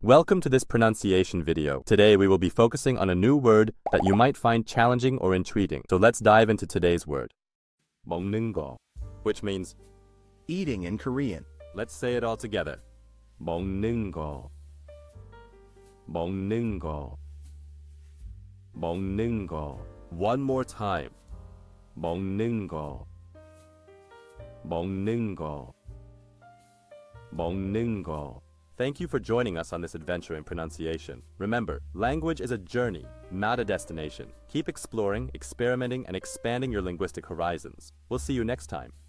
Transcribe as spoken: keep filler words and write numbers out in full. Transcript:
Welcome to this pronunciation video. Today we will be focusing on a new word that you might find challenging or intriguing. So let's dive into today's word. meokneungeo, which means eating in Korean. Let's say it all together. meokneungeo. meokneungeo. meokneungeo. One more time. meokneungeo. meokneungeo. meokneungeo. Thank you for joining us on this adventure in pronunciation. Remember, language is a journey, not a destination. Keep exploring, experimenting, and expanding your linguistic horizons. We'll see you next time.